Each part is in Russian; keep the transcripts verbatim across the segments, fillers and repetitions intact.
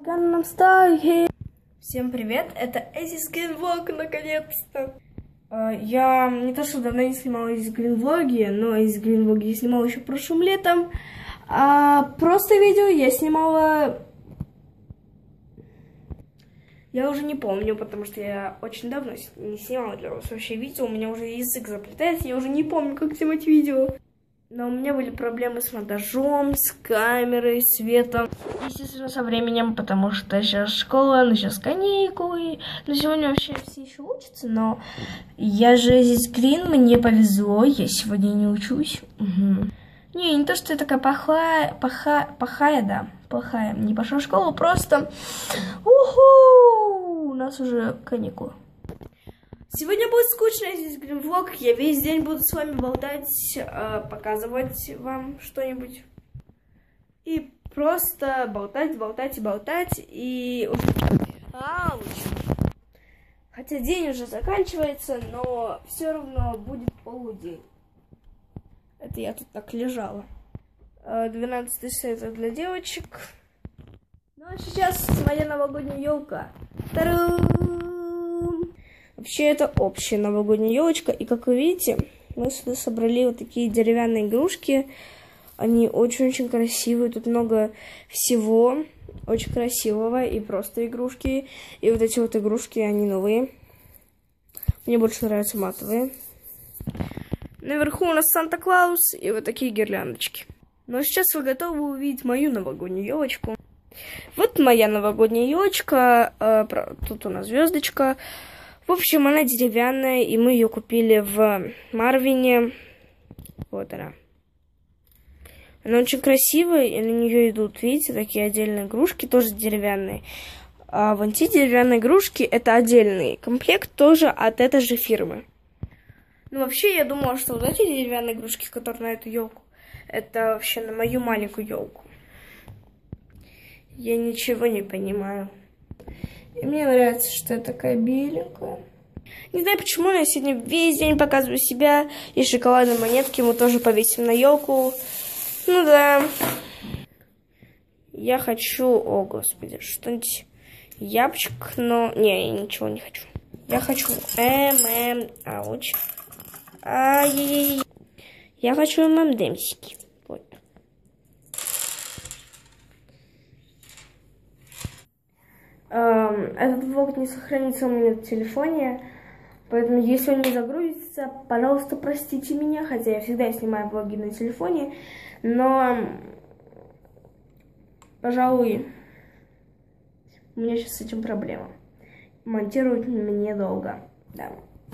Gangnam Style. Всем привет, это Aziz Green Vlog, наконец-то. Я не то что давно не снимала Aziz Green влоги, но Aziz Green влоги я снимала еще прошлым летом. А просто видео я снимала... Я уже не помню, потому что я очень давно не снимала для вас вообще видео. У меня уже язык заплетается, я уже не помню, как снимать видео. Но у меня были проблемы с монтажом, с камерой, светом. Естественно, со временем, потому что сейчас школа, ну сейчас каникулы. Но сегодня вообще все еще учатся, но я же здесь Green, мне повезло, я сегодня не учусь. Угу. Не, не то, что я такая плохая, плохая, плохая, да, плохая. Не пошла в школу, просто уху, у нас уже каникулы. Сегодня будет скучно здесь Green Vlog. Я весь день буду с вами болтать, показывать вам что-нибудь. И просто болтать, болтать и болтать. И Ауч. Хотя день уже заканчивается, но все равно будет полудень. Это я тут так лежала. двенадцатый это для девочек. Ну а сейчас моя новогодняя елка. Вообще это общая новогодняя елочка. И как вы видите, мы сюда собрали вот такие деревянные игрушки. Они очень-очень красивые. Тут много всего очень красивого. И просто игрушки. И вот эти вот игрушки, они новые. Мне больше нравятся матовые. Наверху у нас Санта-Клаус и вот такие гирляндочки. Но сейчас вы готовы увидеть мою новогоднюю елочку. Вот моя новогодняя елочка. Тут у нас звездочка. В общем, она деревянная, и мы ее купили в Марвине. Вот она. Она очень красивая, и на нее идут, видите, такие отдельные игрушки, тоже деревянные. А вон те деревянные игрушки, это отдельный комплект, тоже от этой же фирмы. Ну, вообще, я думала, что вот эти деревянные игрушки, которые на эту елку, это вообще на мою маленькую елку. Я ничего не понимаю. И мне нравится, что я такая беленькая. Не знаю почему, но я сегодня весь день показываю себя. И шоколадные монетки мы тоже повесим на елку. Ну да. Я хочу, о господи, что-нибудь яблочко, но... Не, я ничего не хочу. Я хочу эм эм... Ауч. Ай-яй-яй. Я хочу эм эм демсики. Вот. Этот влог не сохранится у меня в телефоне, поэтому если он не загрузится, пожалуйста, простите меня, хотя я всегда снимаю влоги на телефоне, но, пожалуй, у меня сейчас с этим проблема. Монтировать мне долго, да.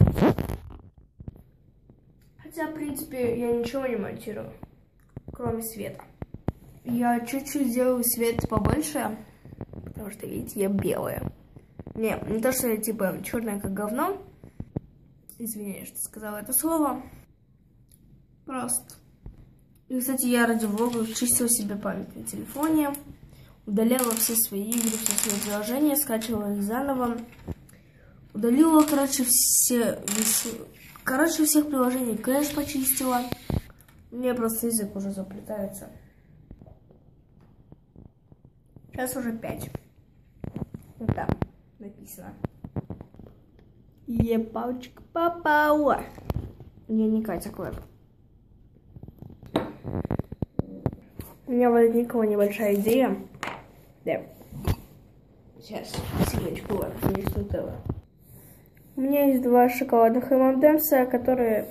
Хотя, в принципе, я ничего не монтирую, кроме света. Я чуть-чуть делаю свет побольше. Потому что, видите, я белая. Не, не то, что я, типа, черная как говно. Извиняюсь, что сказала это слово. Просто. И, кстати, я ради влога чистила себе память на телефоне. Удаляла все свои игры, все свои приложения, скачивала их заново. Удалила, короче, все... Короче, всех приложений кэш почистила. У меня просто язык уже заплетается. Сейчас уже пять. Вот там написано. Ебалчик попала. Я не Катя Клэп. У меня возникла небольшая идея. Да. Сейчас, секундочку, вот, здесь нутелла. У меня есть два шоколадных эм эм демса, которые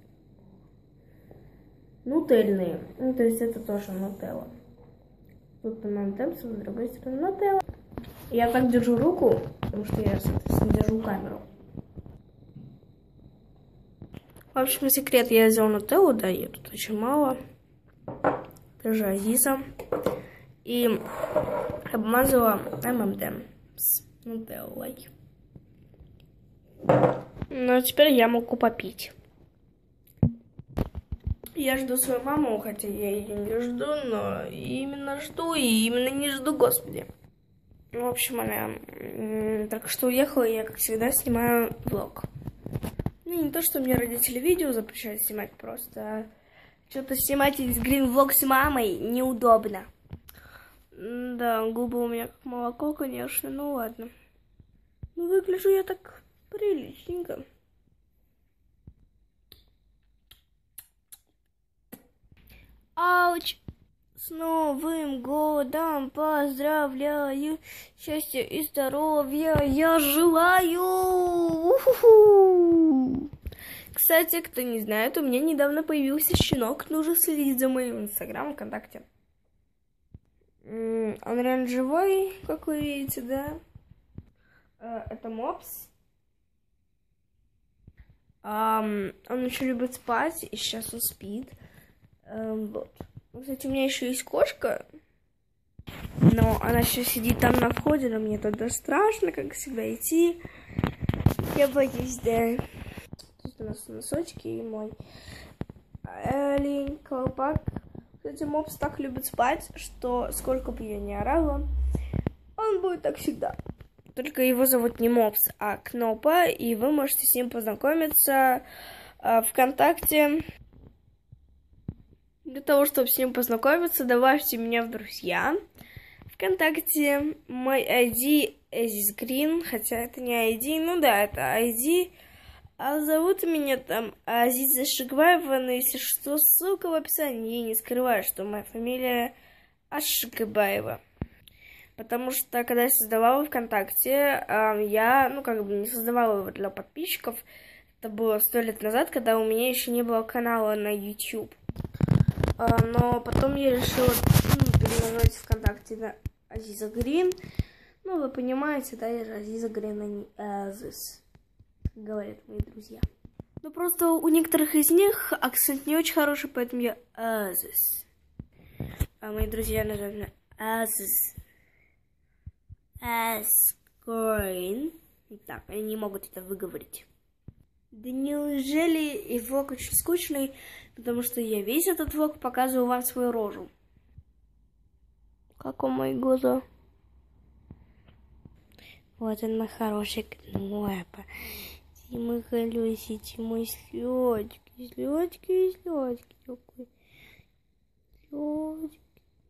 нутельные. Ну, то есть это тоже нутелла. Тут эм эм демса, с другой стороны нутелла. Я так держу руку, потому что я, соответственно, держу камеру. В общем, секрет, я взяла нутеллу, да, ее тут очень мало. Тоже Азиза. И обмазала эм эм дем с нутеллой. Ну, а теперь я могу попить. Я жду свою маму, хотя я ее не жду, но именно жду, и именно не жду, господи. В общем, она только что уехала, и я, как всегда, снимаю влог. Ну, не то, что мне родители видео запрещают снимать, просто что-то снимать из Green Vlog с мамой неудобно. Да, губы у меня как молоко, конечно, ну ладно. Ну, выгляжу я так приличненько. Ауч! С Новым годом поздравляю! Счастья и здоровья я желаю! У-ху-ху! Кстати, кто не знает, у меня недавно появился щенок. Нужно следить за моим инстаграмом, ВКонтакте. Он реально живой, как вы видите, да? Это мопс. Он очень любит спать, и сейчас он спит. Вот. Кстати, у меня еще есть кошка, но она сейчас сидит там на входе, но мне туда страшно, как всегда, идти. Я боюсь, да. Тут у нас носочки и мой олень, колпак. Кстати, мопс так любит спать, что сколько бы я ни орала, он будет так всегда. Только его зовут не Мопс, а Кнопа, и вы можете с ним познакомиться э, ВКонтакте. Для того, чтобы с ним познакомиться, добавьте меня в друзья. ВКонтакте мой ай ди Азиз Грин, хотя это не ай ди, ну да, это ай ди. А зовут меня там Азиза Шикбаева, но если что, ссылка в описании. Я не скрываю, что моя фамилия Ашикбаева. Потому что, когда я создавала ВКонтакте, я, ну, как бы не создавала его для подписчиков. Это было сто лет назад, когда у меня еще не было канала на YouTube. Но потом я решила, ну, переименовать ВКонтакте на Азиза Грин. Ну, вы понимаете, да, я же Азиза Грин, а не Азиз, как говорят мои друзья. Ну, просто у некоторых из них акцент не очень хороший, поэтому я Азиз. А мои друзья называют меня Азиз. Азгрин. Так, они не могут это выговорить. Да неужели и влог очень скучный, потому что я весь этот влог показываю вам свою рожу. Как у мои глаза. Вот он, мой хороший Кнопа. Ты мой колесик, ты мой слёдки, слёдки, слёдки такой. Слёдки.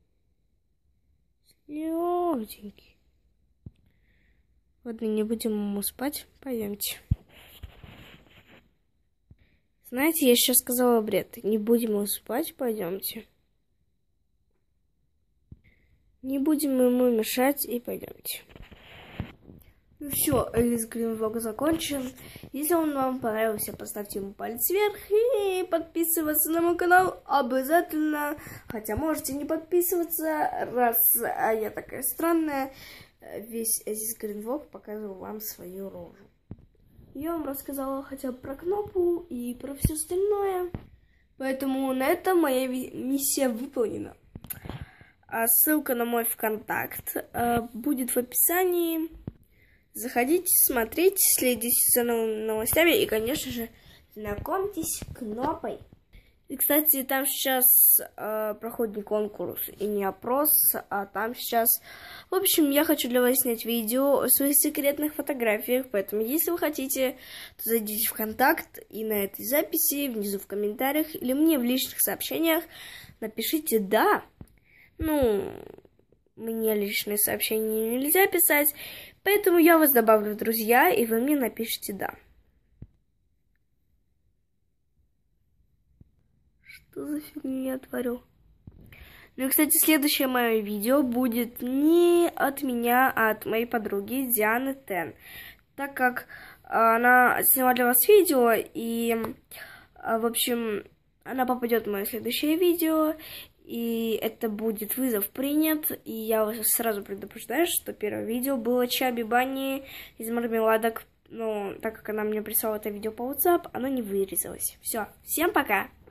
Слёденький. Ладно, не будем ему спать. Пойдемте. Знаете, я сейчас сказала бред. Не будем ему спать, пойдемте. Не будем ему мешать и пойдемте. Ну все, Азиз Грин влог закончен. Если он вам понравился, поставьте ему палец вверх и подписываться на мой канал обязательно. Хотя можете не подписываться, раз а я такая странная. Весь Азиз Грин влог показывал вам свою рожу. Я вам рассказала хотя бы про Кнопу и про все остальное. Поэтому на этом моя миссия выполнена. А ссылка на мой ВКонтакт будет в описании. Заходите, смотрите, следите за новыми новостями и, конечно же, знакомьтесь с Кнопой. И, кстати, там сейчас э, проходит не конкурс и не опрос, а там сейчас... В общем, я хочу для вас снять видео о своих секретных фотографиях, поэтому, если вы хотите, то зайдите в ВКонтакт и на этой записи внизу в комментариях или мне в личных сообщениях напишите «да». Ну, мне личные сообщения нельзя писать, поэтому я вас добавлю в друзья, и вы мне напишите «да». Что за фигню я творю? Ну и, кстати, следующее мое видео будет не от меня, а от моей подруги Дианы Тен. Так как она сняла для вас видео, и, в общем, она попадет в мое следующее видео, и это будет вызов принят. И я вас сразу предупреждаю, что первое видео было Чаби Банни из мармеладок. Но так как она мне прислала это видео по WhatsApp, оно не вырезалось. Все, всем пока!